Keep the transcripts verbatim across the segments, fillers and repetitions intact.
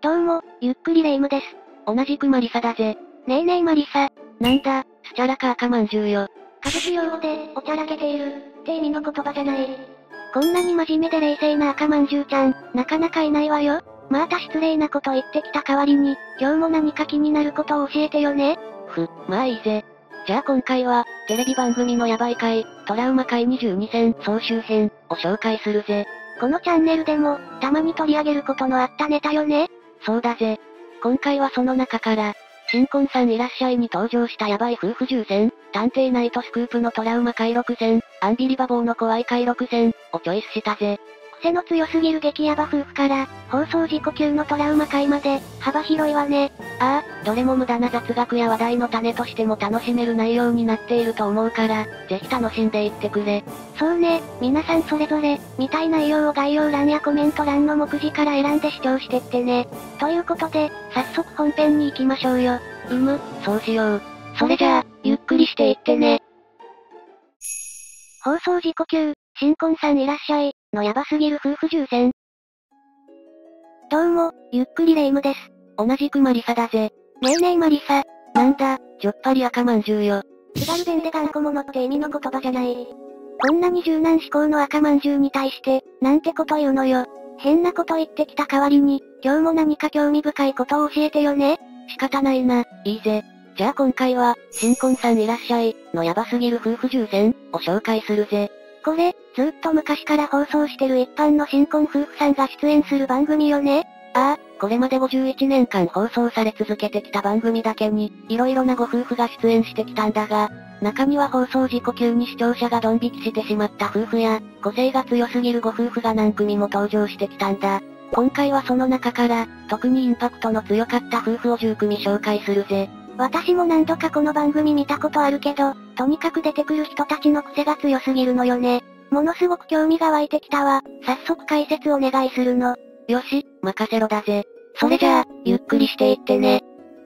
どうも、ゆっくりレ夢ムです。 同じくマリサだぜ。 ねえねえマリサ。 なんだ、スチャラか赤まんじゅうよ。 歌舞伎用語で、おちゃらけている、って意味の言葉じゃない。こんなに真面目で冷静な赤まんじゅうちゃん、なかなかいないわよ。また失礼なこと言ってきた代わりに、今日も何か気になることを教えてよね。 ふ、まあいいぜ。じゃあ今回は、テレビ番組のヤバい回、トラウマ回にじゅうにせん総集編、を紹介するぜ。 このチャンネルでも、たまに取り上げることのあったネタよね。 そうだぜ。今回はその中から、新婚さんいらっしゃいに登場したヤバい夫婦じゅう選、探偵ナイトスクープのトラウマ回ろく選、アンビリバボーの怖い回ろく選、をチョイスしたぜ。 癖の強すぎる激ヤバ夫婦から、放送事故級のトラウマ回まで、幅広いわね。 ああ、どれも無駄な雑学や話題の種としても楽しめる内容になっていると思うから、ぜひ楽しんでいってくれ。 そうね、皆さんそれぞれ、見たい内容を概要欄やコメント欄の目次から選んで視聴してってね。ということで、早速本編に行きましょうよ。 うむ、そうしよう。それじゃあ、ゆっくりしていってね。 放送事故級、新婚さんいらっしゃい、のヤバすぎる夫婦じゅう選。どうも、ゆっくりレ夢ムです。 同じくマリサだぜ。 ねえねえマリサ。 なんだ、じょっぱり赤まんじゅうよ。 津軽弁で頑固者って意味の言葉じゃない。こんなに柔軟思考の赤まんじゅうに対して、なんてこと言うのよ。変なこと言ってきた代わりに、今日も何か興味深いことを教えてよね。 仕方ないな、いいぜ。じゃあ今回は、新婚さんいらっしゃい、のヤバすぎる夫婦じゅう選、を紹介するぜ。 これ、ずっと昔から放送してる一般の新婚夫婦さんが出演する番組よね。 ああ、これまでごじゅういちねんかん放送され続けてきた番組だけに、色々なご夫婦が出演してきたんだが、中には放送事故級に視聴者がドン引きしてしまった夫婦や、個性が強すぎるご夫婦が何組も登場してきたんだ。今回はその中から、特にインパクトの強かった夫婦をじゅう組紹介するぜ。 私も何度かこの番組見たことあるけど、とにかく出てくる人たちの癖が強すぎるのよね。ものすごく興味が湧いてきたわ。早速解説お願いするの。 よし、任せろだぜ。それじゃあ、ゆっくりしていってね。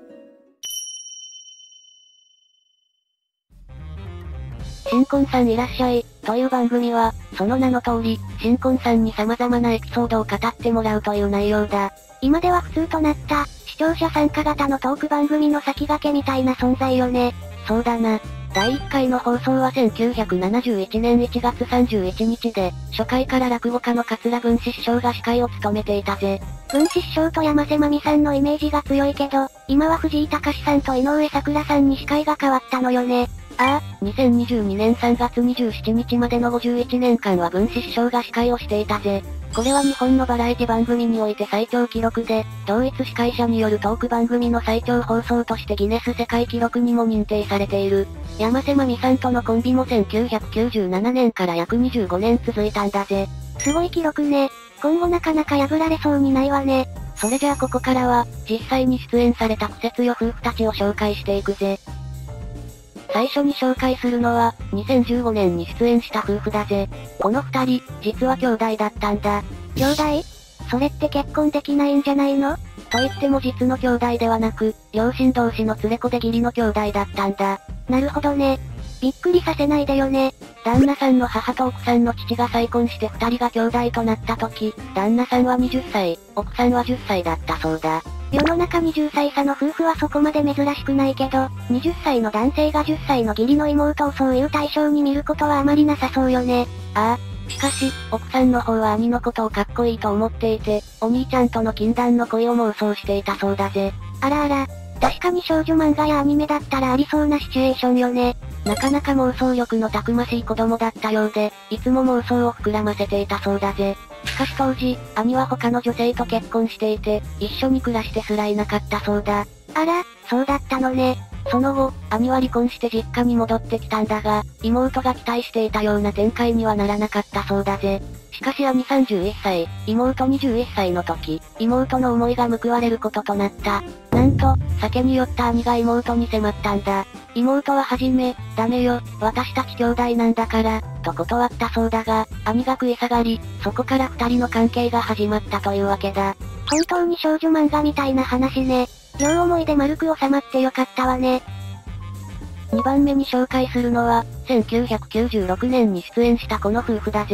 新婚さんいらっしゃい、という番組は、その名の通り、新婚さんに様々なエピソードを語ってもらうという内容だ。 今では普通となった、視聴者参加型のトーク番組の先駆けみたいな存在よね。 そうだな。だいいっかいの放送はせんきゅうひゃくななじゅういちねんいちがつさんじゅういちにちで、初回から落語家の桂文枝師匠が司会を務めていたぜ。 文枝師匠と山瀬まみさんのイメージが強いけど、今は藤井隆さんと井上咲楽さんに司会が変わったのよね。 ああ、にせんにじゅうにねんさんがつにじゅうしちにちまでのごじゅういちねんかんは文枝師匠が司会をしていたぜ。これは日本のバラエティ番組において最長記録で、同一司会者によるトーク番組の最長放送としてギネス世界記録にも認定されている。山瀬まみさんとのコンビもせんきゅうひゃくきゅうじゅうななねんから約にじゅうごねん続いたんだぜ。 すごい記録ね。今後なかなか破られそうにないわね。 それじゃあここからは、実際に出演されたクセ強夫婦たちを紹介していくぜ。最初に紹介するのは、にせんじゅうごねんに出演した夫婦だぜ。この二人、実は兄弟だったんだ。 兄弟？それって結婚できないんじゃないの？ と言っても実の兄弟ではなく、両親同士の連れ子で義理の兄弟だったんだ。 なるほどね。びっくりさせないでよね。 旦那さんの母と奥さんの父が再婚して二人が兄弟となった時、旦那さんははたち、奥さんはじゅっさいだったそうだ。 世の中にじゅっさい差の夫婦はそこまで珍しくないけど、はたちの男性がじゅっさいの義理の妹をそういう対象に見ることはあまりなさそうよね。 ああ、しかし、奥さんの方は兄のことをかっこいいと思っていて、お兄ちゃんとの禁断の恋を妄想していたそうだぜ。 あらあら、確かに少女漫画やアニメだったらありそうなシチュエーションよね。 なかなか妄想力のたくましい子供だったようで、いつも妄想を膨らませていたそうだぜ。しかし当時、兄は他の女性と結婚していて、一緒に暮らしてすらいなかったそうだ。 あら、そうだったのね。 その後、兄は離婚して実家に戻ってきたんだが、妹が期待していたような展開にはならなかったそうだぜ。しかし兄さんじゅういっさい、妹にじゅういっさいの時、妹の思いが報われることとなった。なんと、酒に酔った兄が妹に迫ったんだ。妹ははじめ、ダメよ、私たち兄弟なんだから、と断ったそうだが、兄が食い下がり、そこから二人の関係が始まったというわけだ。 本当に少女漫画みたいな話ね。両思いで丸く収まってよかったわね。 にばんめに紹介するのは、せんきゅうひゃくきゅうじゅうろくねんに出演したこの夫婦だぜ。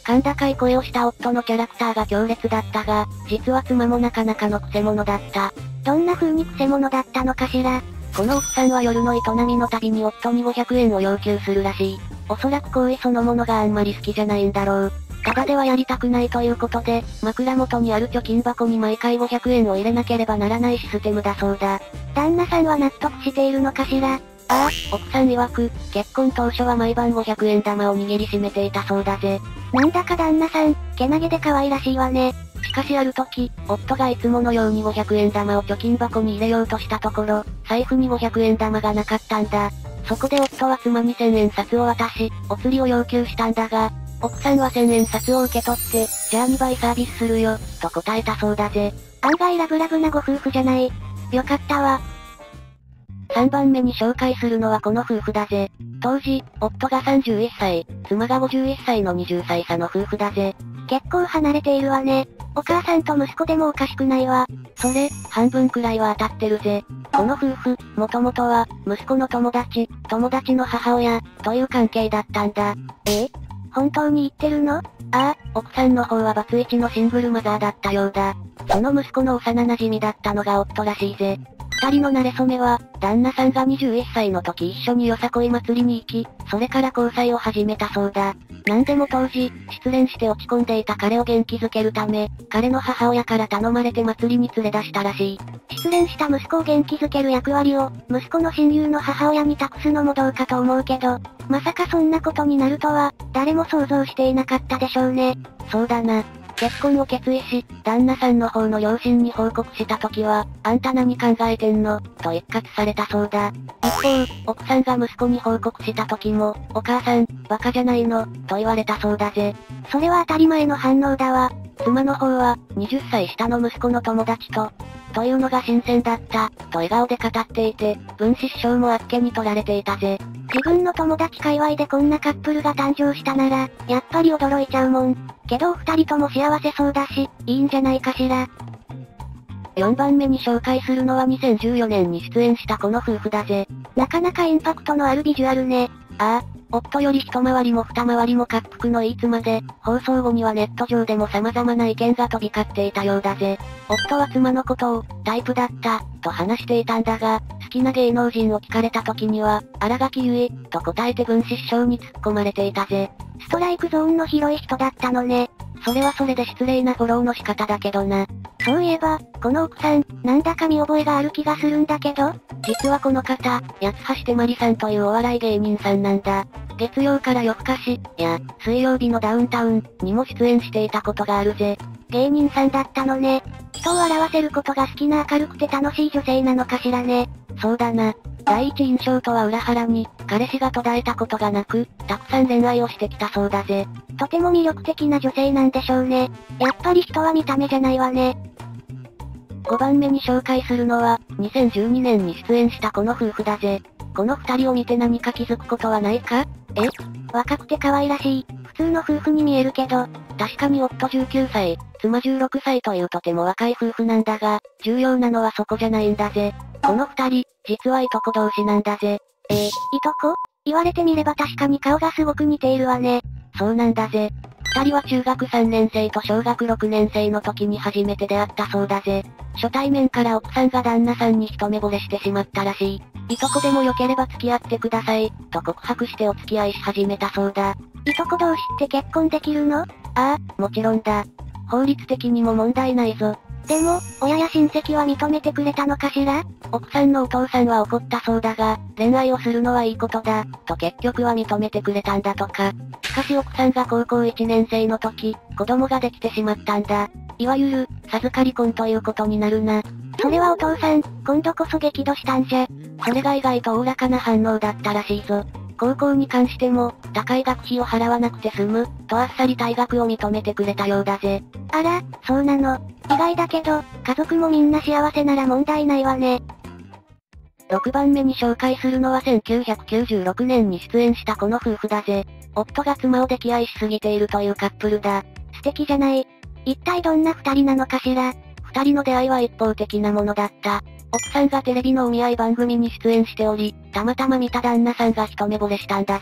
甲高い声をした夫のキャラクターが強烈だったが、実は妻もなかなかのクセ者だった。 どんな風にクセ者だったのかしら。 この奥さんは夜の営みのたびに夫にごひゃくえんを要求するらしい。おそらく行為そのものがあんまり好きじゃないんだろう。ただではやりたくないということで、枕元にある貯金箱に毎回ごひゃくえんを入れなければならないシステムだそうだ。 旦那さんは納得しているのかしら。 ああ、奥さん曰く、結婚当初は毎晩ごひゃくえん玉を握りしめていたそうだぜ。 なんだか旦那さん、けなげで可愛らしいわね。 しかしある時、夫がいつものようにごひゃくえん玉を貯金箱に入れようとしたところ、財布にごひゃくえん玉がなかったんだ。そこで夫は妻にせんえん札を渡し、お釣りを要求したんだが、奥さんはせんえん札を受け取って、じゃあにばいサービスするよ、と答えたそうだぜ。 案外ラブラブなご夫婦じゃない。よかったわ。 さんばんめに紹介するのはこの夫婦だぜ。当時、夫がさんじゅういっさい、妻がごじゅういっさいのにじゅっさい差の夫婦だぜ。 結構離れているわね。お母さんと息子でもおかしくないわ。 それ、半分くらいは当たってるぜ。この夫婦、もともとは、息子の友達、友達の母親、という関係だったんだ。 ええ？本当に言ってるの？ああ、奥さんの方はバツイチのシングルマザーだったようだ。その息子の幼馴染だったのが夫らしいぜ。二人の馴れ初めは、旦那さんがにじゅういっさいの時一緒によさこい祭りに行き、それから交際を始めたそうだ。なんでも当時、失恋して落ち込んでいた彼を元気づけるため、彼の母親から頼まれて祭りに連れ出したらしい。 失恋した息子を元気づける役割を、息子の親友の母親に託すのもどうかと思うけど、まさかそんなことになるとは、誰も想像していなかったでしょうね。 そうだな。結婚を決意し、旦那さんの方の両親に報告した時は、あんた何考えてんのと一喝されたそうだ。一方、奥さんが息子に報告した時も、お母さん、バカじゃないのと言われたそうだぜ。 それは当たり前の反応だわ。 妻の方は、はたち下の息子の友達と、というのが新鮮だった、と笑顔で語っていて、分子師匠もあっけに取られていたぜ。 自分の友達界隈でこんなカップルが誕生したなら、やっぱり驚いちゃうもん。けどお二人とも幸せそうだし、いいんじゃないかしら。 よんばんめに紹介するのはにせんじゅうよねんに出演したこの夫婦だぜ。 なかなかインパクトのあるビジュアルね。 ああ、夫より一回りも二回りも恰幅のいい妻で、放送後にはネット上でも様々な意見が飛び交っていたようだぜ。夫は妻のことを、タイプだった、と話していたんだが、好きな芸能人を聞かれた時には、新垣結衣、と答えて分子師匠に突っ込まれていたぜ。 ストライクゾーンの広い人だったのね。 それはそれで失礼なフォローの仕方だけどな。 そういえば、この奥さん、なんだか見覚えがある気がするんだけど。 実はこの方、八橋手まりさんというお笑い芸人さんなんだ。月曜から夜更かし、や、水曜日のダウンタウン、にも出演していたことがあるぜ。 芸人さんだったのね。人を笑わせることが好きな明るくて楽しい女性なのかしらね。 そうだな。第一印象とは裏腹に、彼氏が途絶えたことがなく、たくさん恋愛をしてきたそうだぜ。 とても魅力的な女性なんでしょうね。やっぱり人は見た目じゃないわね。 ごばんめに紹介するのは、にせんじゅうにねんに出演したこの夫婦だぜ。この二人を見て何か気づくことはないか？ え？若くて可愛らしい、普通の夫婦に見えるけど、 確かに夫じゅうきゅうさい、妻じゅうろくさいというとても若い夫婦なんだが、重要なのはそこじゃないんだぜ。この二人、実はいとこ同士なんだぜ。 えー、いとこ？言われてみれば確かに顔がすごく似ているわね。 そうなんだぜ。二人は中学さんねん生と小学ろくねん生の時に初めて出会ったそうだぜ。初対面から奥さんが旦那さんに一目惚れしてしまったらしい。いとこでも良ければ付き合ってください、と告白してお付き合いし始めたそうだ。 いとこ同士って結婚できるの？ ああ、もちろんだ。法律的にも問題ないぞ。 でも、親や親戚は認めてくれたのかしら？ 奥さんのお父さんは怒ったそうだが、恋愛をするのはいいことだ、と結局は認めてくれたんだとか。しかし奥さんが高校いちねん生の時、子供ができてしまったんだ。いわゆる、授かり婚ということになるな。 それはお父さん、今度こそ激怒したんじゃ。 それが意外とおおらかな反応だったらしいぞ。高校に関しても、高い学費を払わなくて済む、とあっさり退学を認めてくれたようだぜ。 あら、そうなの。意外だけど、家族もみんな幸せなら問題ないわね。 ろくばんめに紹介するのはせんきゅうひゃくきゅうじゅうろくねんに出演したこの夫婦だぜ。夫が妻を溺愛しすぎているというカップルだ。 素敵じゃない。一体どんな二人なのかしら。 二人の出会いは一方的なものだった。奥さんがテレビのお見合い番組に出演しており、たまたま見た旦那さんが一目惚れしたんだぜ。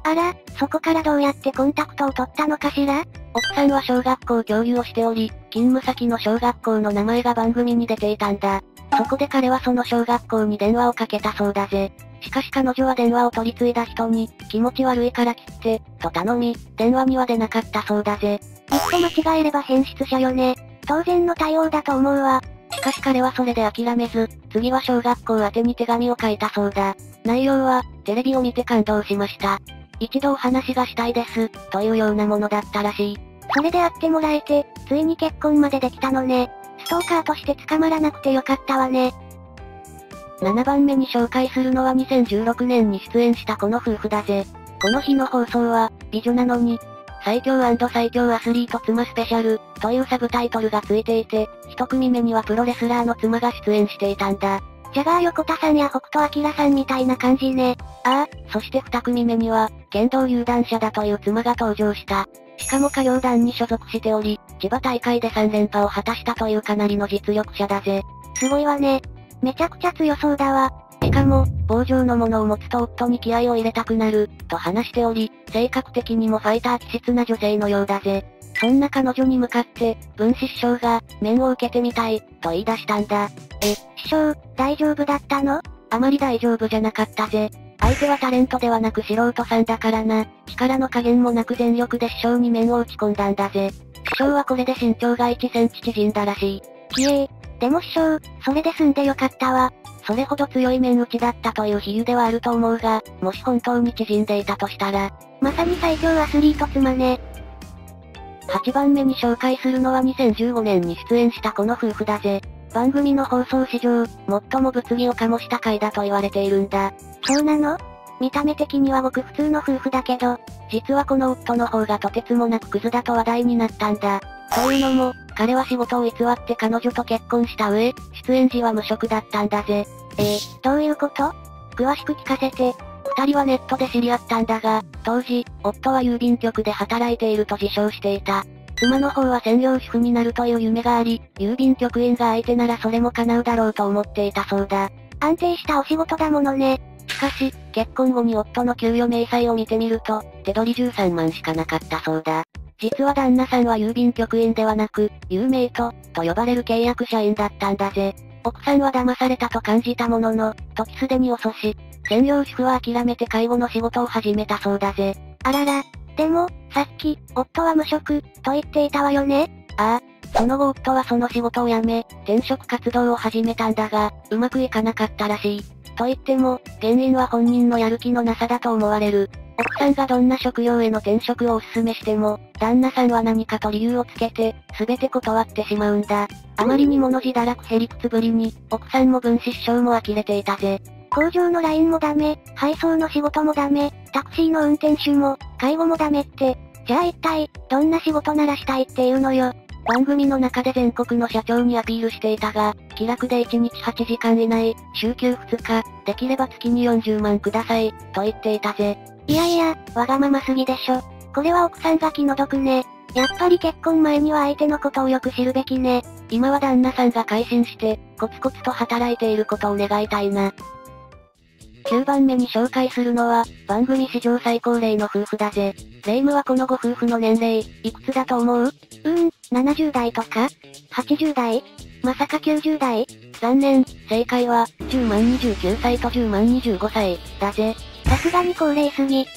あら、そこからどうやってコンタクトを取ったのかしら？ 奥さんは小学校教諭をしており、勤務先の小学校の名前が番組に出ていたんだ。そこで彼はその小学校に電話をかけたそうだぜ。しかし彼女は電話を取り継いだ人に、気持ち悪いから切って、と頼み、電話には出なかったそうだぜ。 一歩間違えれば変質者よね。当然の対応だと思うわ。 しかし彼はそれで諦めず、次は小学校宛てに手紙を書いたそうだ。内容は、テレビを見て感動しました。一度お話がしたいです、というようなものだったらしい。 それで会ってもらえて、ついに結婚までできたのね。ストーカーとして捕まらなくてよかったわね。 ななばんめに紹介するのはにせんじゅうろくねんに出演したこの夫婦だぜ。この日の放送は、美女なのに、最強&最強アスリート妻スペシャル、というサブタイトルがついていて、一組目にはプロレスラーの妻が出演していたんだ。 ジャガー横田さんや北斗晶さんみたいな感じね。 ああ、そして二組目には、剣道有段者だという妻が登場した。しかも歌謡団に所属しており、千葉大会でさんれんぱを果たしたというかなりの実力者だぜ。 すごいわね。めちゃくちゃ強そうだわ。 しかも、棒状のものを持つと夫に気合を入れたくなる、と話しており、性格的にもファイター気質な女性のようだぜ。そんな彼女に向かって、文枝師匠が、面を受けてみたい、と言い出したんだ。 え、師匠、大丈夫だったの？ あまり大丈夫じゃなかったぜ。相手はタレントではなく素人さんだからな。力の加減もなく全力で師匠に面を打ち込んだんだぜ。師匠はこれで身長がいちセンチ縮んだらしい。 ひえー、でも師匠、それで済んでよかったわ。 それほど強い面打ちだったという比喩ではあると思うが、もし本当に縮んでいたとしたら、 まさに最強アスリート妻ね。 はちばんめに紹介するのはにせんじゅうごねんに出演したこの夫婦だぜ。番組の放送史上、最も物議を醸した回だと言われているんだ。 そうなの？見た目的にはごく普通の夫婦だけど、 実はこの夫の方がとてつもなくクズだと話題になったんだ。というのも、彼は仕事を偽って彼女と結婚した上、出演時は無職だったんだぜ。 えー、どういうこと？詳しく聞かせて。 二人はネットで知り合ったんだが、当時、夫は郵便局で働いていると自称していた。妻の方は専業主婦になるという夢があり、郵便局員が相手ならそれも叶うだろうと思っていたそうだ。 安定したお仕事だものね。 しかし、結婚後に夫の給与明細を見てみると、手取りじゅうさんまんしかなかったそうだ。実は旦那さんは郵便局員ではなく、郵メイト、と呼ばれる契約社員だったんだぜ。奥さんは騙されたと感じたものの、時すでに遅し、専業主婦は諦めて介護の仕事を始めたそうだぜ。 あらら、でも、さっき、夫は無職、と言っていたわよね。 ああ、その後夫はその仕事を辞め、転職活動を始めたんだが、うまくいかなかったらしい。と言っても、原因は本人のやる気のなさだと思われる。奥さんがどんな職業への転職をお勧めしても、旦那さんは何かと理由をつけて、すべて断ってしまうんだ。あまりに物字だらくへりくつぶりに、奥さんも分子師匠も呆れていたぜ。 工場のラインもダメ、配送の仕事もダメ、タクシーの運転手も、介護もダメって、じゃあ一体、どんな仕事ならしたいっていうのよ。 番組の中で全国の社長にアピールしていたが、気楽でいちにちはちじかん以内、週休ふつか、できれば月によんじゅうまんください、と言っていたぜ。 いやいや、わがまますぎでしょ。これは奥さんが気の毒ね。やっぱり結婚前には相手のことをよく知るべきね。 今は旦那さんが改心して、コツコツと働いていることを願いたいな。きゅうばんめに紹介するのは、番組史上最高齢の夫婦だぜ。霊夢はこのご夫婦の年齢、いくつだと思う？ うーん、ななじゅうだいとか ?はちじゅうだい？まさかきゅうじゅうだい？ 残念、正解は、じゅうまんにじゅうきゅうさいとじゅうまんにじゅうごさい、だぜ。 さすがに高齢すぎ。って、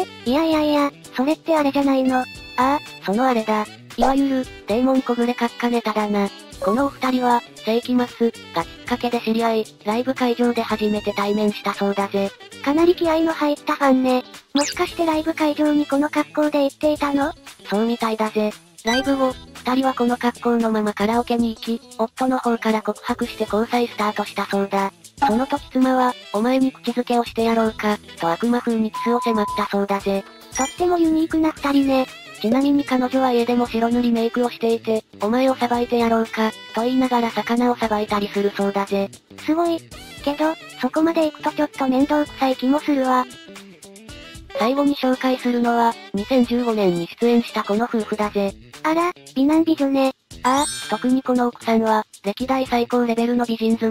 いやいやいや、それってあれじゃないの。ああ、そのあれだ。いわゆる、デーモン小暮閣下ネタだな。このお二人は、世紀末がきっかけで知り合い、ライブ会場で初めて対面したそうだぜ。 かなり気合の入ったファンね。もしかしてライブ会場にこの格好で行っていたの？ そうみたいだぜ。ライブ後、二人はこの格好のままカラオケに行き、夫の方から告白して交際スタートしたそうだ。その時妻は、お前に口づけをしてやろうか、と悪魔風にキスを迫ったそうだぜ。 とってもユニークな二人ね。 ちなみに彼女は家でも白塗りメイクをしていて、お前を裁いてやろうか、と言いながら魚を裁いたりするそうだぜ。 すごい。けど、そこまで行くとちょっと面倒くさい気もするわ。 最後に紹介するのは、にせんじゅうごねんに出演したこの夫婦だぜ。 あら、美男美女ね。 ああ、特にこの奥さんは、歴代最高レベルの美人妻、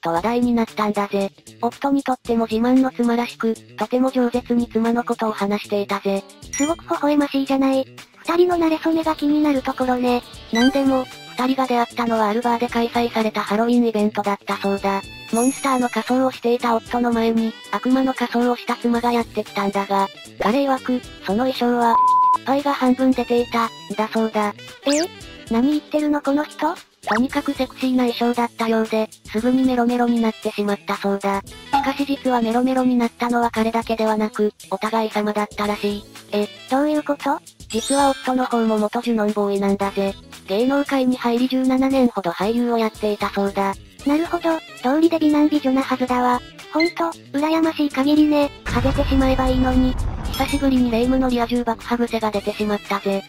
と話題になったんだぜ。夫にとっても自慢の妻らしく、とても饒舌に妻のことを話していたぜ。 すごく微笑ましいじゃない。二人の馴れ初めが気になるところね。 なんでも、二人が出会ったのはあるバーで開催されたハロウィンイベントだったそうだ。モンスターの仮装をしていた夫の前に、悪魔の仮装をした妻がやってきたんだが、彼曰く、その衣装は、パイが半分出ていた、だそうだ。 ええ何言ってるのこの人？ とにかくセクシーな衣装だったようで、すぐにメロメロになってしまったそうだ。しかし実はメロメロになったのは彼だけではなく、お互い様だったらしい。 え、どういうこと？ 実は夫の方も元ジュノンボーイなんだぜ。芸能界に入りじゅうななねんほど俳優をやっていたそうだ。 なるほど、道理で美男美女なはずだわ。ほんと、羨ましい限りね。はげてしまえばいいのに。 久しぶりに霊夢のリア充爆破癖が出てしまったぜ。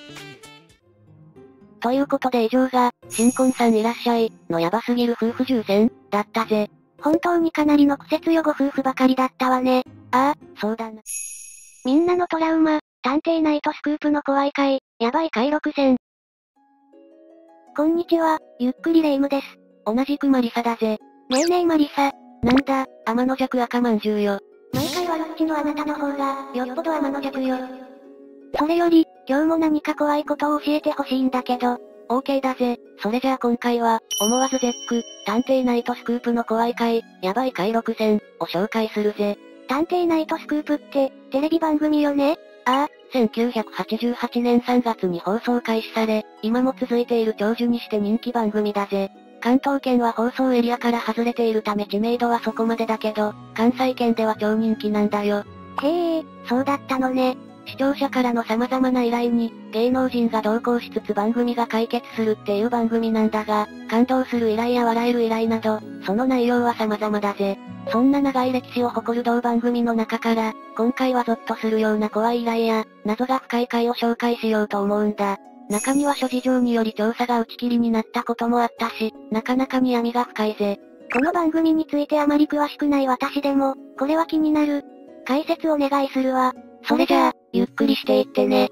ということで以上が、新婚さんいらっしゃい、のヤバすぎる夫婦重戦、だったぜ。 本当にかなりの苦節よご夫婦ばかりだったわね。 ああ、そうだな。 みんなのトラウマ、探偵ナイトスクープの怖い回、ヤバい回ろくせん。こんにちは、ゆっくりレ夢ムです。 同じくマリサだぜ。 ねえねえマリサ。 なんだ、天の弱赤まんじゅうよ。 毎回悪口のあなたの方が、よっぽど天の弱よ。それより、今日も何か怖いことを教えてほしいんだけど。 オーケー だぜ。それじゃあ今回は、思わず絶句、探偵ナイトスクープの怖い回、ヤバい回ろくせん、を紹介するぜ。 探偵ナイトスクープって、テレビ番組よね？ ああ、せんきゅうひゃくはちじゅうはちねんさんがつに放送開始され、今も続いている長寿にして人気番組だぜ。関東圏は放送エリアから外れているため知名度はそこまでだけど、関西圏では超人気なんだよ。 へえ、そうだったのね。 視聴者からの様々な依頼に、芸能人が同行しつつ番組が解決するっていう番組なんだが、感動する依頼や笑える依頼など、その内容は様々だぜ。そんな長い歴史を誇る同番組の中から、今回はゾッとするような怖い依頼や、謎が深い回を紹介しようと思うんだ。中には諸事情により調査が打ち切りになったこともあったし、なかなかに闇が深いぜ。 この番組についてあまり詳しくない私でも、これは気になる。解説お願いするわ。 それじゃあ、ゆっくりしていってね。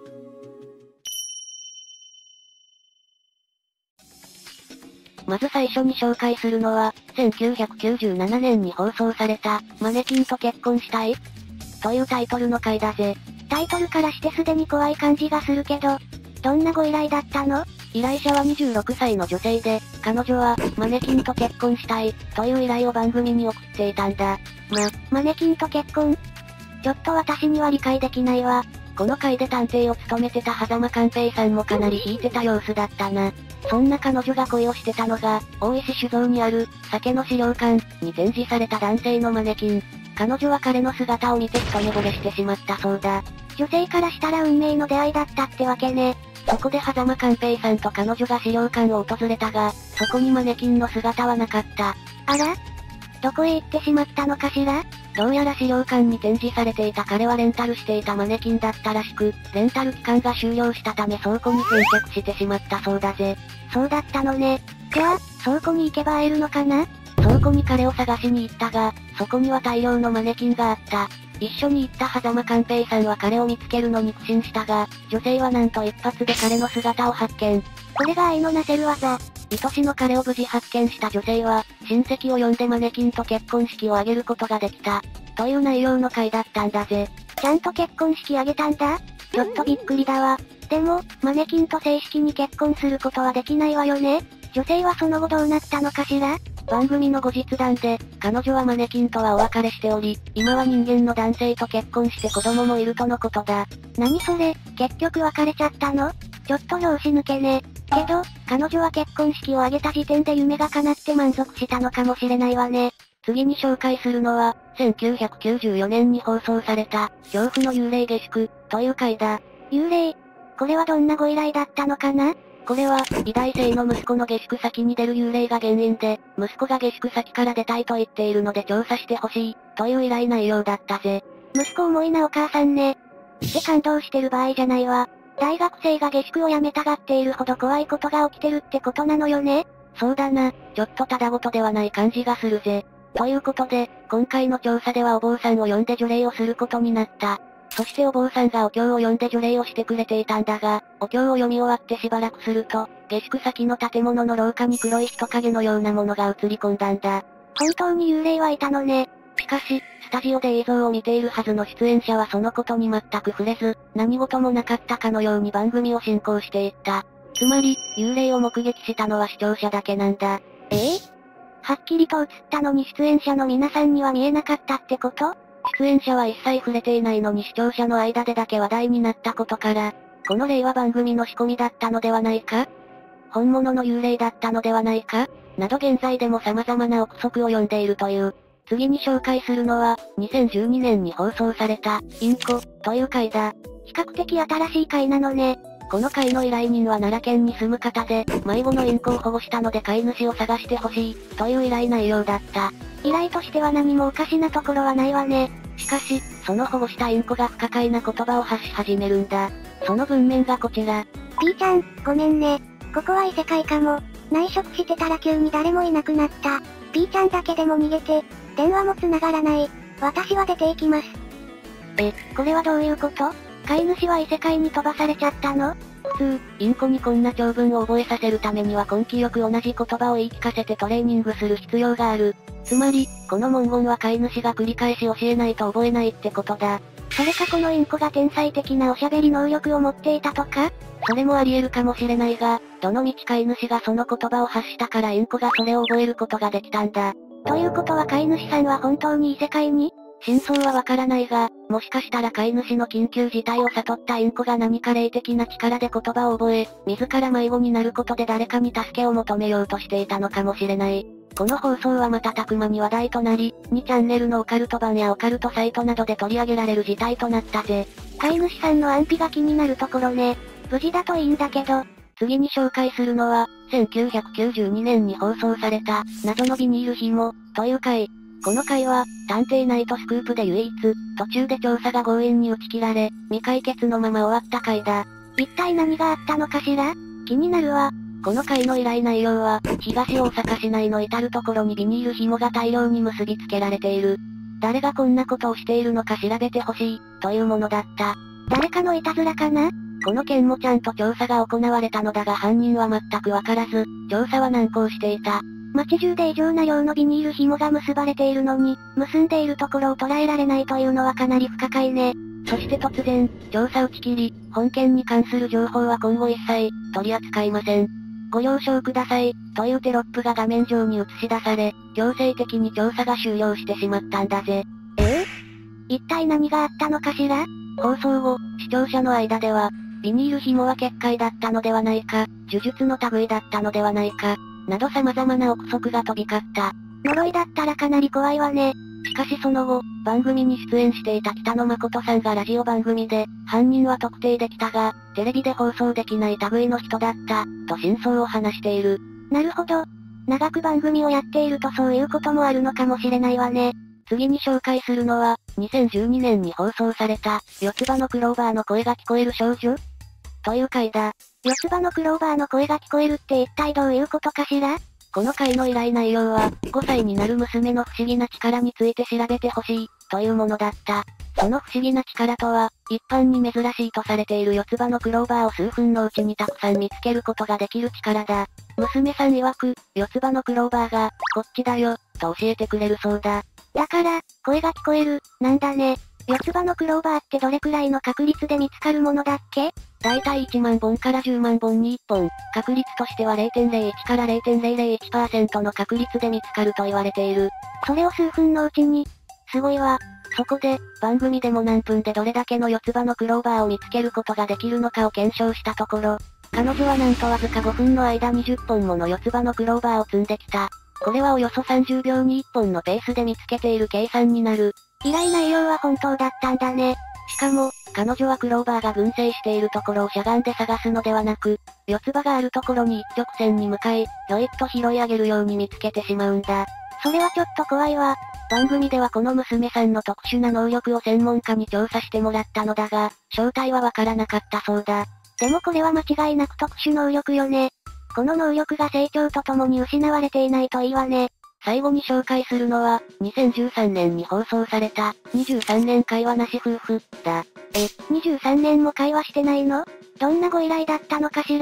まず最初に紹介するのは、せんきゅうひゃくきゅうじゅうななねんに放送された、マネキンと結婚したい？というタイトルの回だぜ。 タイトルからしてすでに怖い感じがするけど、どんなご依頼だったの？ 依頼者はにじゅうろくさいの女性で、彼女は、マネキンと結婚したい、という依頼を番組に送っていたんだ。 ま、マネキンと結婚？ちょっと私には理解できないわ。 この回で探偵を務めてた狭間寛平さんもかなり引いてた様子だったな。そんな彼女が恋をしてたのが、大石酒造にある、酒の資料館に展示された男性のマネキン。彼女は彼の姿を見て一目惚れしてしまったそうだ。 女性からしたら運命の出会いだったってわけね。 そこで狭間寛平さんと彼女が資料館を訪れたが、そこにマネキンの姿はなかった。 あら？どこへ行ってしまったのかしら？ どうやら資料館に展示されていた彼はレンタルしていたマネキンだったらしく、レンタル期間が終了したため倉庫に返却してしまったそうだぜ。 そうだったのね。じゃあ、倉庫に行けば会えるのかな？ 倉庫に彼を探しに行ったが、そこには大量のマネキンがあった。一緒に行った狭間寛平さんは彼を見つけるのに苦心したが、女性はなんと一発で彼の姿を発見。 これが愛のなせる技。 愛しの彼を無事発見した女性は、親戚を呼んでマネキンと結婚式を挙げることができた。という内容の回だったんだぜ。 ちゃんと結婚式挙げたんだ？ちょっとびっくりだわ。でも、マネキンと正式に結婚することはできないわよね？女性はその後どうなったのかしら？ 番組の後日談で、彼女はマネキンとはお別れしており、今は人間の男性と結婚して子供もいるとのことだ。 何それ、結局別れちゃったの？ちょっと拍子抜けね。けど、彼女は結婚式を挙げた時点で夢が叶って満足したのかもしれないわね。 次に紹介するのは、せんきゅうひゃくきゅうじゅうよねんに放送された、恐怖の幽霊下宿、という回だ。 幽霊？これはどんなご依頼だったのかな？ これは、美大生の息子の下宿先に出る幽霊が原因で、息子が下宿先から出たいと言っているので調査してほしい、という依頼内容だったぜ。 息子重いなお母さんね。って感動してる場合じゃないわ。大学生が下宿をやめたがっているほど怖いことが起きてるってことなのよね？ そうだな、ちょっとただごとではない感じがするぜ。ということで、今回の調査ではお坊さんを呼んで除霊をすることになった。そしてお坊さんがお経を読んで除霊をしてくれていたんだが、お経を読み終わってしばらくすると、下宿先の建物の廊下に黒い人影のようなものが映り込んだんだ。 本当に幽霊はいたのね。 しかし、スタジオで映像を見ているはずの出演者はそのことに全く触れず、何事もなかったかのように番組を進行していった。つまり、幽霊を目撃したのは視聴者だけなんだ。 ええはっきりと映ったのに出演者の皆さんには見えなかったってこと？ 出演者は一切触れていないのに視聴者の間でだけ話題になったことから、この例は番組の仕込みだったのではないか？本物の幽霊だったのではないか？など現在でも様々な憶測を呼んでいるという。次に紹介するのは、にせんじゅうにねんに放送された、インコ、という回だ。 比較的新しい回なのね。 この回の依頼人は奈良県に住む方で、迷子のインコを保護したので飼い主を探してほしい、という依頼内容だった。 依頼としては何もおかしなところはないわね。 しかし、その保護したインコが不可解な言葉を発し始めるんだ。その文面がこちら。 ピーちゃん、ごめんね。ここは異世界かも。内職してたら急に誰もいなくなった。ピーちゃんだけでも逃げて。電話も繋がらない。私は出て行きます。え、これはどういうこと？飼い主は異世界に飛ばされちゃったの？ 普通、インコにこんな長文を覚えさせるためには根気よく同じ言葉を言い聞かせてトレーニングする必要がある。つまり、この文言は飼い主が繰り返し教えないと覚えないってことだ。 それかこのインコが天才的なおしゃべり能力を持っていたとか？ それもあり得るかもしれないが、どのみち飼い主がその言葉を発したからインコがそれを覚えることができたんだ。 ということは飼い主さんは本当に異世界に？ 真相はわからないが、もしかしたら飼い主の緊急事態を悟ったインコが何か霊的な力で言葉を覚え、自ら迷子になることで誰かに助けを求めようとしていたのかもしれない。この放送は瞬く間に話題となり、にチャンネルのオカルト版やオカルトサイトなどで取り上げられる事態となったぜ。 飼い主さんの安否が気になるところね。無事だといいんだけど。 次に紹介するのは、せんきゅうひゃくきゅうじゅうにねんに放送された、謎のビニール紐、という回。この回は、探偵ナイトスクープで唯一、途中で調査が強引に打ち切られ、未解決のまま終わった回だ。 一体何があったのかしら？気になるわ。 この回の依頼内容は、東大阪市内の至るところにビニール紐が大量に結びつけられている。誰がこんなことをしているのか調べてほしい、というものだった。 誰かのいたずらかな？ この件もちゃんと調査が行われたのだが犯人は全くわからず、調査は難航していた。 街中で異常な量のビニール紐が結ばれているのに、結んでいるところを捉えられないというのはかなり不可解ね。 そして突然、調査打ち切り、本件に関する情報は今後一切、取り扱いません。ご了承ください、というテロップが画面上に映し出され、強制的に調査が終了してしまったんだぜ。 ええ？一体何があったのかしら？ 放送後、視聴者の間では、ビニール紐は結界だったのではないか、呪術の類だったのではないか、など様々な憶測が飛び交った。 呪いだったらかなり怖いわね。 しかしその後、番組に出演していた北野誠さんがラジオ番組で、犯人は特定できたが、テレビで放送できない類の人だった、と真相を話している。 なるほど。長く番組をやっているとそういうこともあるのかもしれないわね。 次に紹介するのは、にせんじゅうにねんに放送された、四つ葉のクローバーの声が聞こえる少女という回だ。 四つ葉のクローバーの声が聞こえるって一体どういうことかしら？ この回の依頼内容は、ごさいになる娘の不思議な力について調べてほしい、というものだった。その不思議な力とは、一般に珍しいとされている四つ葉のクローバーを数分のうちにたくさん見つけることができる力だ。娘さん曰く、四つ葉のクローバーが、こっちだよ、と教えてくれるそうだ。 だから、声が聞こえる、なんだね。四つ葉のクローバーってどれくらいの確率で見つかるものだっけ？ だいたいいちまんぼんからじゅうまんぼんにいっぽん、確率としては れいてんぜろいち から れいてんぜろぜろいちパーセント の確率で見つかると言われている。 それを数分のうちに。すごいわ。 そこで、番組でも何分でどれだけの四つ葉のクローバーを見つけることができるのかを検証したところ、彼女はなんとわずかごふんの間にじゅっぽんもの四つ葉のクローバーを積んできた。これはおよそさんじゅうびょうにいっぽんのペースで見つけている計算になる。 依頼内容は本当だったんだね。 しかも、彼女はクローバーが群生しているところをしゃがんで探すのではなく、四つ葉があるところに一直線に向かい、ひょいっと拾い上げるように見つけてしまうんだ。 それはちょっと怖いわ。 番組ではこの娘さんの特殊な能力を専門家に調査してもらったのだが、正体はわからなかったそうだ。 でもこれは間違いなく特殊能力よね。この能力が成長とともに失われていないといいわね。 最後に紹介するのは、にせんじゅうさんねんに放送された、にじゅうさんねん会話なし夫婦、だ。 え、にじゅうさんねんも会話してないの？どんなご依頼だったのかしら？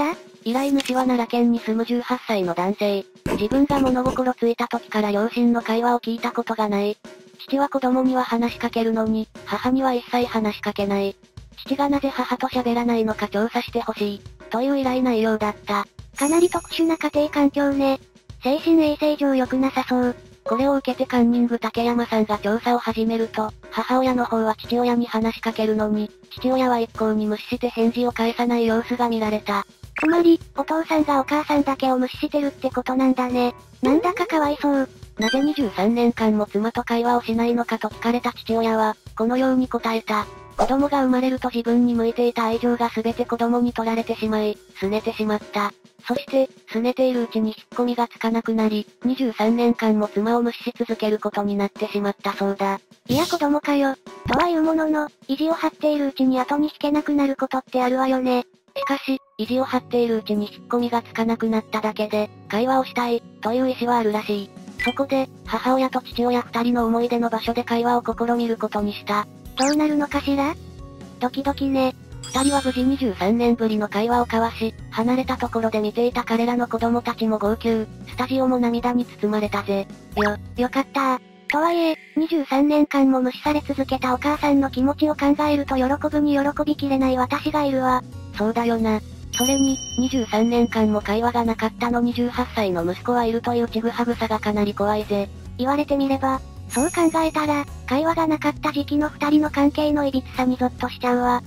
依頼主は奈良県に住むじゅうはっさいの男性。自分が物心ついた時から両親の会話を聞いたことがない。父は子供には話しかけるのに、母には一切話しかけない。父がなぜ母と喋らないのか調査してほしい。という依頼内容だった。 かなり特殊な家庭環境ね。精神衛生上良くなさそう。 これを受けてカンニング竹山さんが調査を始めると、母親の方は父親に話しかけるのに、父親は一向に無視して返事を返さない様子が見られた。 つまり、お父さんがお母さんだけを無視してるってことなんだね。なんだかかわいそう。 なぜにじゅうさんねんかんも妻と会話をしないのかと聞かれた父親は、このように答えた。子供が生まれると自分に向いていた愛情が全て子供に取られてしまい、拗ねてしまった。そして、拗ねているうちに引っ込みがつかなくなり、にじゅうさんねんかんも妻を無視し続けることになってしまったそうだ。 いや子供かよ。とはいうものの、意地を張っているうちに後に引けなくなることってあるわよね。 しかし、意地を張っているうちに引っ込みがつかなくなっただけで、会話をしたい、という意思はあるらしい。そこで、母親と父親二人の思い出の場所で会話を試みることにした。 どうなるのかしら？ドキドキね。 二人は無事にじゅうさんねんぶりの会話を交わし、離れたところで見ていた彼らの子供たちも号泣、スタジオも涙に包まれたぜ。 よ、よかったとはいえ、にじゅうさんねんかんも無視され続けたお母さんの気持ちを考えると喜ぶに喜びきれない私がいるわ。 そうだよな。それに、にじゅうさんねんかんも会話がなかったのにじゅうはっさいの息子はいるというちぐはぐさがかなり怖いぜ。 言われてみれば、そう考えたら、会話がなかった時期の二人の関係のいびつさにゾッとしちゃうわ。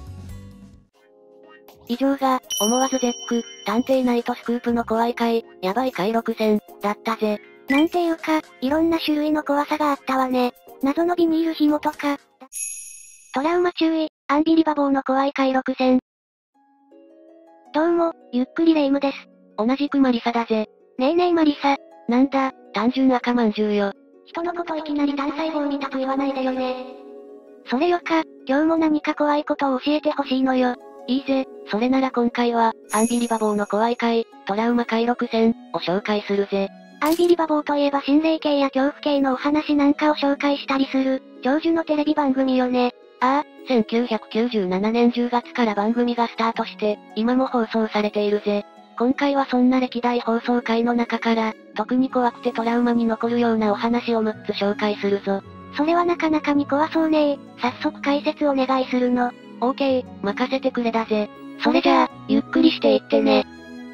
以上が、思わず絶句、探偵ナイトスクープの怖い回、やばい回ろくせん、だったぜ。 なんていうか、いろんな種類の怖さがあったわね。謎のビニール紐とか。トラウマ注意、アンビリバボーの怖い回ろくせん。どうも、ゆっくりレ夢ムです。 同じくマリサだぜ。 ねえねえマリサ。 なんだ、単純赤まんじゅうよ。 人のこといきなり単細胞見たと言わないでよね。それよか、今日も何か怖いことを教えてほしいのよ。 いいぜ、それなら今回は、アンビリバボーの怖い回、トラウマ回ろくせん、を紹介するぜ。 アンビリバボーといえば心霊系や恐怖系のお話なんかを紹介したりする、長寿のテレビ番組よね。 ああ、せんきゅうひゃくきゅうじゅうななねんじゅうがつから番組がスタートして、今も放送されているぜ。今回はそんな歴代放送回の中から、特に怖くてトラウマに残るようなお話をむっつ紹介するぞ。 それはなかなかに怖そうねー。早速解説お願いするの。 オーケー、任せてくれだぜ。それじゃあ、ゆっくりしていってね。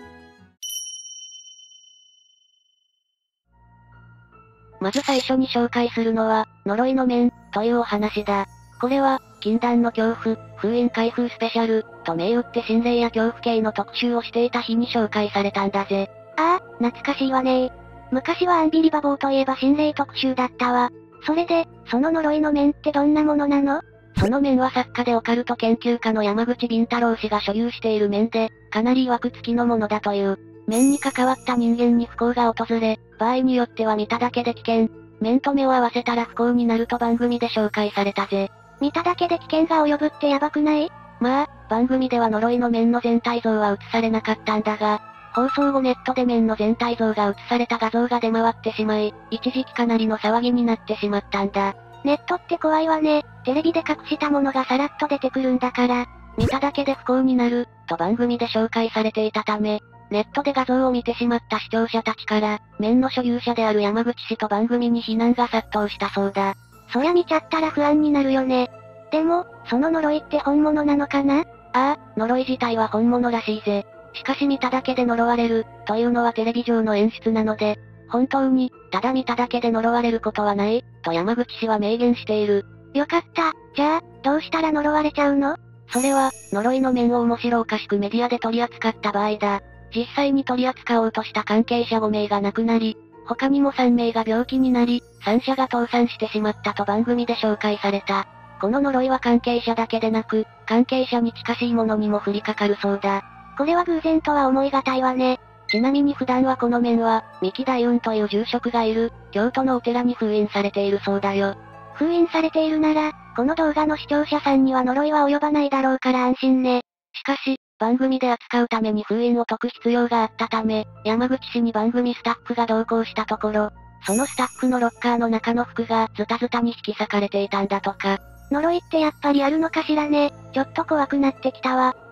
まず最初に紹介するのは、呪いの面、というお話だ。これは、禁断の恐怖、封印開封スペシャル、と銘打って心霊や恐怖系の特集をしていた日に紹介されたんだぜ。 ああ、懐かしいわねー。昔はアンビリバボーといえば心霊特集だったわ。それで、その呪いの面ってどんなものなの？ その面は作家でオカルト研究家の山口敏太郎氏が所有している面で、かなり曰く付きのものだという。面に関わった人間に不幸が訪れ、場合によっては見ただけで危険。面と目を合わせたら不幸になると番組で紹介されたぜ。 見ただけで危険が及ぶってやばくない？ まあ、番組では呪いの面の全体像は映されなかったんだが、放送後ネットで面の全体像が映された画像が出回ってしまい、一時期かなりの騒ぎになってしまったんだ。 ネットって怖いわね。テレビで隠したものがさらっと出てくるんだから。 見ただけで不幸になる、と番組で紹介されていたため、ネットで画像を見てしまった視聴者たちから、面の所有者である山口氏と番組に非難が殺到したそうだ。 そりゃ見ちゃったら不安になるよね。でも、その呪いって本物なのかな？ ああ、呪い自体は本物らしいぜ。しかし見ただけで呪われる、というのはテレビ上の演出なので、本当に、ただ見ただけで呪われることはない、と山口氏は明言している。 よかった。じゃあ、どうしたら呪われちゃうの？ それは、呪いの面を面白おかしくメディアで取り扱った場合だ。実際に取り扱おうとした関係者ごめいが亡くなり、他にもさんめいが病気になり、さんしゃが倒産してしまったと番組で紹介された。この呪いは関係者だけでなく、関係者に近しいものにも降りかかるそうだ。 これは偶然とは思いがたいわね。 ちなみに普段はこの面は、三木大雲という住職がいる、京都のお寺に封印されているそうだよ。 封印されているなら、この動画の視聴者さんには呪いは及ばないだろうから安心ね。 しかし、番組で扱うために封印を解く必要があったため、山口氏に番組スタッフが同行したところ、そのスタッフのロッカーの中の服がズタズタに引き裂かれていたんだとか。 呪いってやっぱりあるのかしらね。ちょっと怖くなってきたわ。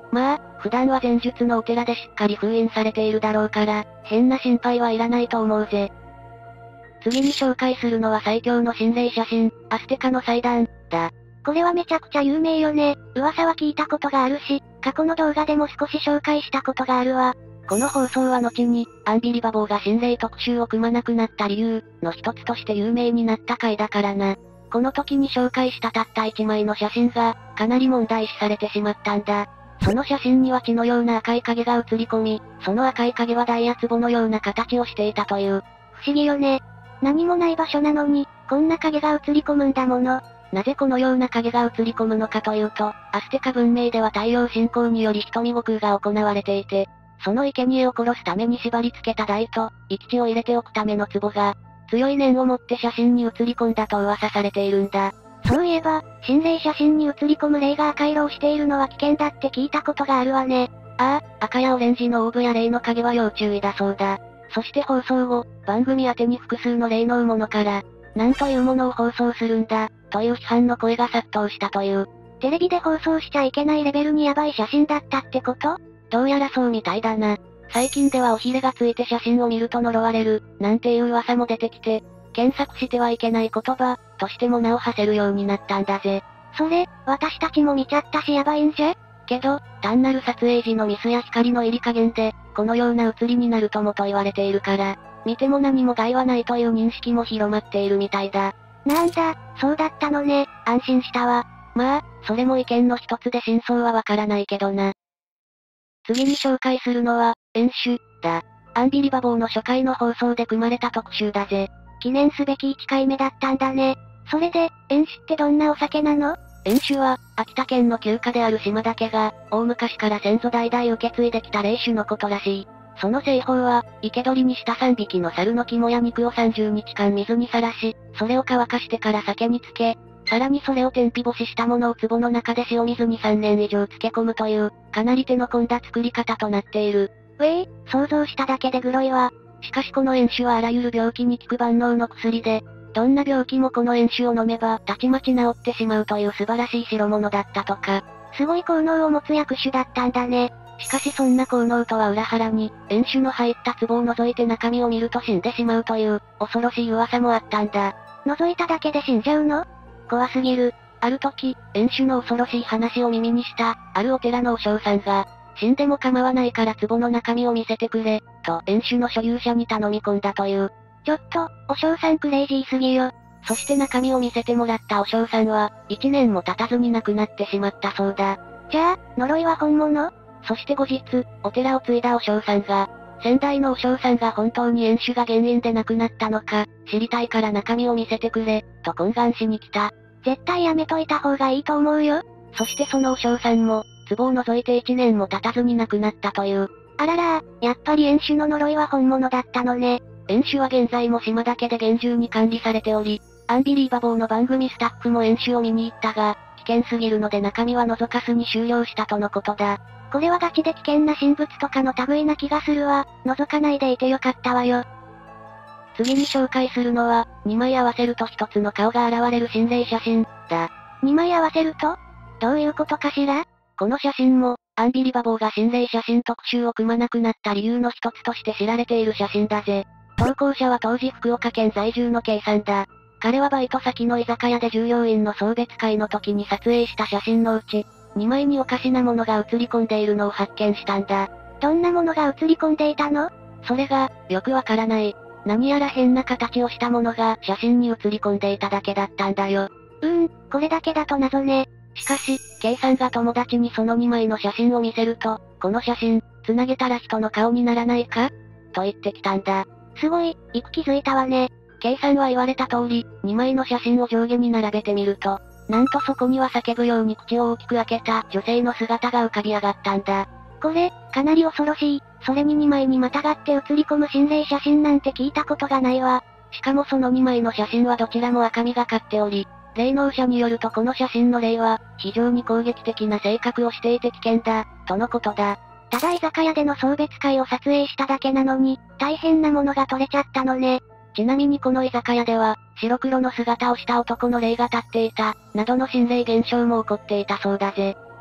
まあ、普段は前述のお寺でしっかり封印されているだろうから、変な心配はいらないと思うぜ。次に紹介するのは最強の心霊写真、アステカの祭壇、だ。 これはめちゃくちゃ有名よね。噂は聞いたことがあるし、過去の動画でも少し紹介したことがあるわ。 この放送は後に、アンビリバボーが心霊特集を組まなくなった理由、の一つとして有名になった回だからな。この時に紹介したたったいちまいの写真が、かなり問題視されてしまったんだ。その写真には血のような赤い影が映り込み、その赤い影はダイヤ壺のような形をしていたという。 不思議よね。何もない場所なのに、こんな影が映り込むんだもの。 なぜこのような影が映り込むのかというと、アステカ文明では太陽信仰により瞳悟空が行われていて、その生贄を殺すために縛り付けた台と、生き血を入れておくための壺が、強い念を持って写真に映り込んだと噂されているんだ。 そういえば、心霊写真に映り込む霊が赤色をしているのは危険だって聞いたことがあるわね。 ああ、赤やオレンジのオーブや霊の影は要注意だそうだ。そして放送後、番組宛てに複数の霊能者から、なんというものを放送するんだ、という批判の声が殺到したという。 テレビで放送しちゃいけないレベルにヤバい写真だったってこと？ どうやらそうみたいだな。最近ではおひれがついて写真を見ると呪われる、なんていう噂も出てきて、検索してはいけない言葉、としても名を馳せるようになったんだぜ。 それ、私たちも見ちゃったしヤバいんじゃ？ けど、単なる撮影時のミスや光の入り加減で、このような写りになるともと言われているから、見ても何も害はないという認識も広まっているみたいだ。 なんだ、そうだったのね、安心したわ。 まあ、それも意見の一つで真相はわからないけどな。次に紹介するのは、演習、だ。アンビリバボーの初回の放送で組まれた特集だぜ。 記念すべきいっかいめだったんだね。それで、演習ってどんなお酒なの？ 演習は、秋田県の旧家である島田家が、大昔から先祖代々受け継いできた霊酒のことらしい。その製法は、生け捕りにしたさんびきの猿の肝や肉をさんじゅうにちかん水にさらし、それを乾かしてから酒に漬け、さらにそれを天日干ししたものを壺の中で塩水にさんねん以上漬け込むという、かなり手の込んだ作り方となっている。 うえー、想像しただけでグロいわ。 しかしこの演酒はあらゆる病気に効く万能の薬で、どんな病気もこの演酒を飲めば、たちまち治ってしまうという素晴らしい代物だったとか。 すごい効能を持つ薬種だったんだね。 しかしそんな効能とは裏腹に、演酒の入った壺を覗いて中身を見ると死んでしまうという、恐ろしい噂もあったんだ。 覗いただけで死んじゃうの？怖すぎる。 ある時、演酒の恐ろしい話を耳にした、あるお寺の和尚さんが、死んでも構わないから壺の中身を見せてくれ、と演酒の所有者に頼み込んだという。 ちょっと、お尚さんクレイジーすぎよ。 そして中身を見せてもらったお尚さんは、一年も経たずに亡くなってしまったそうだ。 じゃあ、呪いは本物？ そして後日、お寺を継いだお尚さんが、先代のお尚さんが本当に演酒が原因で亡くなったのか、知りたいから中身を見せてくれ、と懇願しに来た。 絶対やめといた方がいいと思うよ。 そしてそのお尚さんも、壺を除いて一年も経たずに亡くなったという。 あらら、やっぱり演酒の呪いは本物だったのね。 演酒は現在も島だけで厳重に管理されており、アンビリーバボーの番組スタッフも演酒を見に行ったが、危険すぎるので中身は覗かずに終了したとのことだ。 これはガチで危険な神仏とかの類な気がするわ。覗かないでいてよかったわよ。 次に紹介するのは、にまい合わせるとひとつの顔が現れる心霊写真、だ。 にまい合わせると？どういうことかしら？ この写真も、アンビリバボーが心霊写真特集を組まなくなった理由の一つとして知られている写真だぜ。投稿者は当時福岡県在住の K さんだ。彼はバイト先の居酒屋で従業員の送別会の時に撮影した写真のうち、にまいにおかしなものが写り込んでいるのを発見したんだ。 どんなものが写り込んでいたの？ それが、よくわからない。何やら変な形をしたものが写真に写り込んでいただけだったんだよ。 うーん、これだけだと謎ね。 しかし、K さんが友達にそのにまいの写真を見せると、この写真、繋げたら人の顔にならないか？と言ってきたんだ。 すごい、よく気づいたわね。 K さんは言われた通り、にまいの写真を上下に並べてみると、なんとそこには叫ぶように口を大きく開けた女性の姿が浮かび上がったんだ。 これ、かなり恐ろしい。それににまいにまたがって写り込む心霊写真なんて聞いたことがないわ。 しかもそのにまいの写真はどちらも赤みがかっており、霊能者によるとこの写真の霊は、非常に攻撃的な性格をしていて危険だ、とのことだ。 ただ居酒屋での送別会を撮影しただけなのに、大変なものが撮れちゃったのね。 ちなみにこの居酒屋では、白黒の姿をした男の霊が立っていた、などの心霊現象も起こっていたそうだぜ。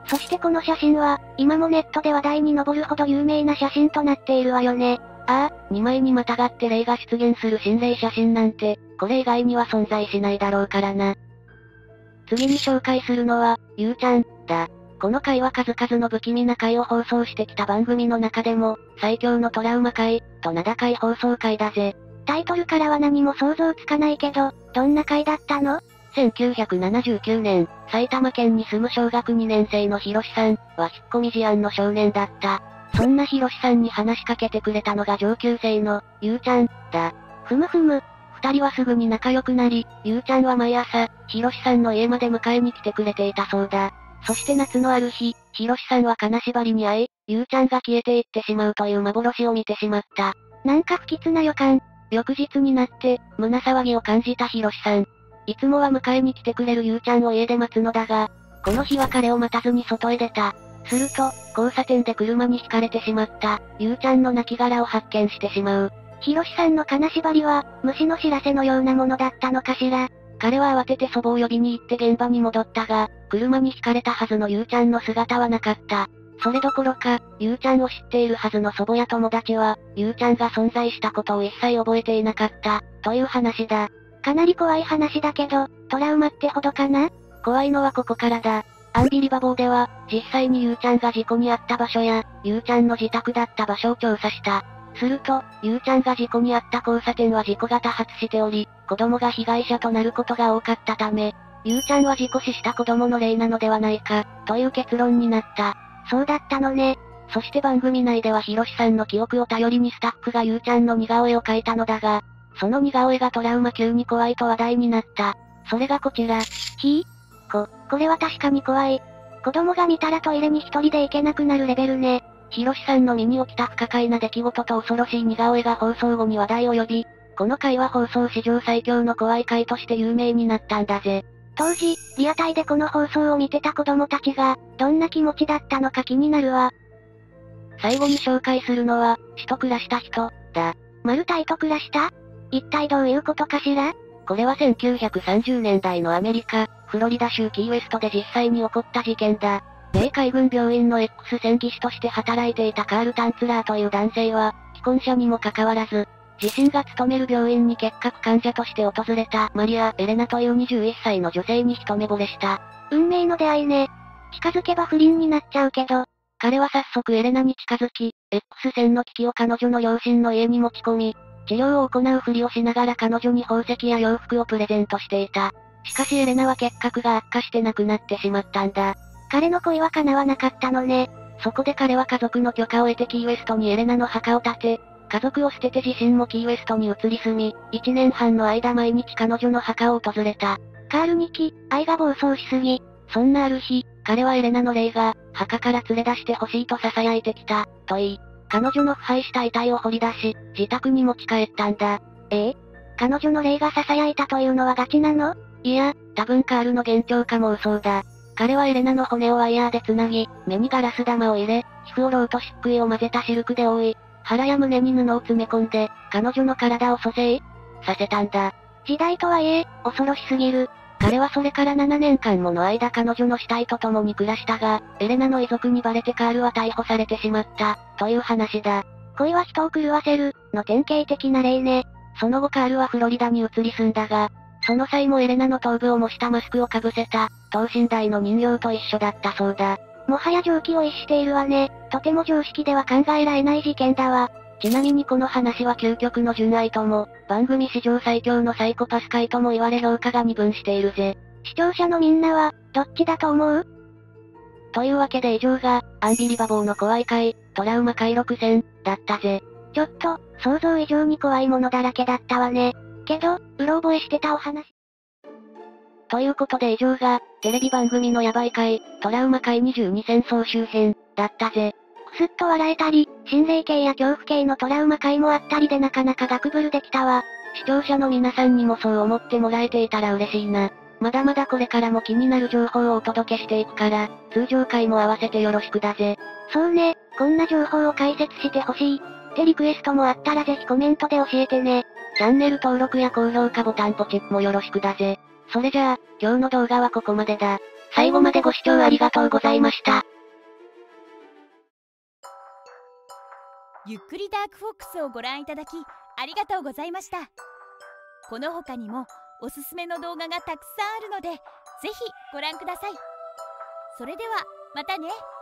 そしてこの写真は、今もネットで話題に上るほど有名な写真となっているわよね。 ああ、にまいにまたがって霊が出現する心霊写真なんて、これ以外には存在しないだろうからな。次に紹介するのは、ゆうちゃん、だ。この回は数々の不気味な回を放送してきた番組の中でも、最強のトラウマ回、と名高い放送回だぜ。 タイトルからは何も想像つかないけど、どんな回だったの？ せんきゅうひゃくななじゅうきゅうねん、埼玉県に住む小学にねん生のひろしさんは引っ込み思案の少年だった。そんなひろしさんに話しかけてくれたのが上級生の、ゆうちゃん、だ。 ふむふむ。 二人はすぐに仲良くなり、ゆうちゃんは毎朝、ひろしさんの家まで迎えに来てくれていたそうだ。そして夏のある日、ひろしさんは金縛りに遭い、ゆうちゃんが消えていってしまうという幻を見てしまった。 なんか不吉な予感。 翌日になって、胸騒ぎを感じたひろしさん。いつもは迎えに来てくれるゆうちゃんを家で待つのだが、この日は彼を待たずに外へ出た。すると、交差点で車に轢かれてしまった、ゆうちゃんの亡骸を発見してしまう。 ひろしさんの金縛りは、虫の知らせのようなものだったのかしら。 彼は慌てて祖母を呼びに行って現場に戻ったが、車に轢かれたはずのゆうちゃんの姿はなかった。それどころか、ゆうちゃんを知っているはずの祖母や友達は、ゆうちゃんが存在したことを一切覚えていなかった、という話だ。 かなり怖い話だけど、トラウマってほどかな？ 怖いのはここからだ。アンビリバボーでは、実際にゆうちゃんが事故に遭った場所や、ゆうちゃんの自宅だった場所を調査した。すると、ゆうちゃんが事故に遭った交差点は事故が多発しており、子供が被害者となることが多かったため、ゆうちゃんは事故死した子供の霊なのではないか、という結論になった。 そうだったのね。 そして番組内ではひろしさんの記憶を頼りにスタッフがゆうちゃんの似顔絵を描いたのだが、その似顔絵がトラウマ級に怖いと話題になった。それがこちら。 ひぃ？こ、これは確かに怖い。子供が見たらトイレに一人で行けなくなるレベルね。 ひろしさんの身に起きた不可解な出来事と恐ろしい似顔絵が放送後に話題を呼び、この回は放送史上最強の怖い回として有名になったんだぜ。 当時、リアタイでこの放送を見てた子供たちが、どんな気持ちだったのか気になるわ。 最後に紹介するのは、死と暮らした人、だ。 マルタイと暮らした？一体どういうことかしら？ これはせんきゅうひゃくさんじゅうねんだいのアメリカ、フロリダ州キーウェストで実際に起こった事件だ。米海軍病院の X 線技師として働いていたカール・タンツラーという男性は、既婚者にもかかわらず、自身が勤める病院に結核患者として訪れたマリア・エレナというにじゅういっさいの女性に一目惚れした。 運命の出会いね。近づけば不倫になっちゃうけど、 彼は早速エレナに近づき、X 線の機器を彼女の両親の家に持ち込み、治療を行うふりをしながら彼女に宝石や洋服をプレゼントしていた。しかしエレナは結核が悪化して亡くなってしまったんだ。 彼の恋は叶わなかったのね。 そこで彼は家族の許可を得てキーウェストにエレナの墓を建て、家族を捨てて自身もキーウェストに移り住み、いちねんはんの間毎日彼女の墓を訪れた。 カールにき、愛が暴走しすぎ。 そんなある日、彼はエレナの霊が、墓から連れ出してほしいと囁いてきた、と言い、彼女の腐敗した遺体を掘り出し、自宅に持ち帰ったんだ。 ええ？彼女の霊が囁いたというのはガチなの？ いや、多分カールの幻聴か妄想だ。彼はエレナの骨をワイヤーで繋ぎ、目にガラス玉を入れ、皮膚をロウと漆喰を混ぜたシルクで覆い、腹や胸に布を詰め込んで、彼女の体を蘇生させたんだ。 時代とはいえ、恐ろしすぎる。 彼はそれからななねんかんもの間彼女の死体と共に暮らしたが、エレナの遺族にバレてカールは逮捕されてしまった、という話だ。 恋は人を狂わせる、の典型的な例ね。 その後カールはフロリダに移り住んだが、その際もエレナの頭部を模したマスクをかぶせた、等身大の人形と一緒だったそうだ。 もはや常軌を逸しているわね。とても常識では考えられない事件だわ。 ちなみにこの話は究極の純愛とも、番組史上最強のサイコパス回とも言われ評価が二分しているぜ。 視聴者のみんなは、どっちだと思う？ というわけで以上が、アンビリバボーの怖い回、トラウマ回ろくせん、だったぜ。 ちょっと、想像以上に怖いものだらけだったわね。けど、うろ覚えしてたお話。 ということで以上が、テレビ番組のヤバい回、トラウマ回にじゅうに戦争周辺、だったぜ。 くすっと笑えたり、心霊系や恐怖系のトラウマ回もあったりでなかなかガクブルできたわ。 視聴者の皆さんにもそう思ってもらえていたら嬉しいな。まだまだこれからも気になる情報をお届けしていくから、通常回も合わせてよろしくだぜ。 そうね、こんな情報を解説してほしい。ってリクエストもあったらぜひコメントで教えてね。 チャンネル登録や高評価ボタンポチッもよろしくだぜ。それじゃあ、今日の動画はここまでだ。 最後までご視聴ありがとうございました。 ゆっくりダークフォックスをご覧いただきありがとうございました。この他にもおすすめの動画がたくさんあるので、ぜひご覧ください。それではまたね。